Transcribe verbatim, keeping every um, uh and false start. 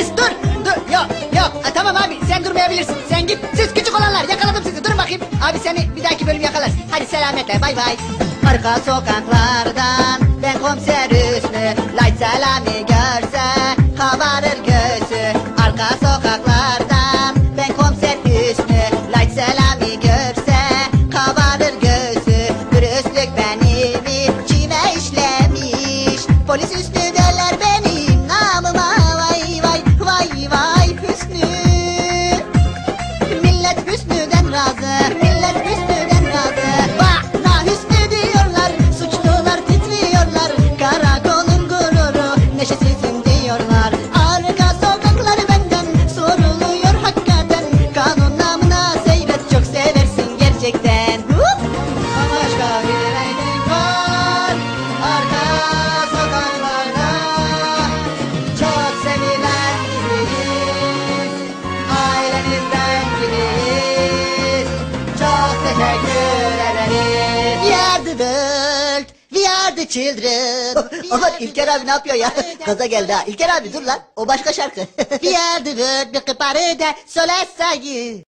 Polis dur. Dur. Yok yok. Ha, tamam abi sen durmayabilirsin. Sen git. Siz küçük olanlar yakaladım sizi. Durun bakayım. Abi seni bir dahaki bölüm yakalarız. Hadi selametle bay bay. Arka sokaklardan ben komiser Hüsnü. Light Selami görse kabarır göğsü. Arka sokaklardan ben komiser Hüsnü. Light Selami görse kabarır göğsü. Dürüstlük benim içime işlemiş. Polis Hüsnü derler benim namıma. Vay vay vay vay Hüsnü. Millet Hüsnü'den razı. Millet Hüsnü'den razı. Bana Hüsnü diyorlar. Suçlular titriyorlar. Karakolun gururu neşesizim diyorlar. Arka sokaklar benden soruluyor hakikaten. Kanun namına seyret çok seversin gerçekten. Hup! Başka bir renk var arka sokaklarda. Çok sevilen biriyiz. Ailemizden biriyiz. Çok teşekkür ederiz. We are the world. We are the children. Aman İlker abi ne yapıyor ya? Gaza geldi ha. İlker abi dur lan. O başka şarkı. We are the world. Bir kıparı da solestayi.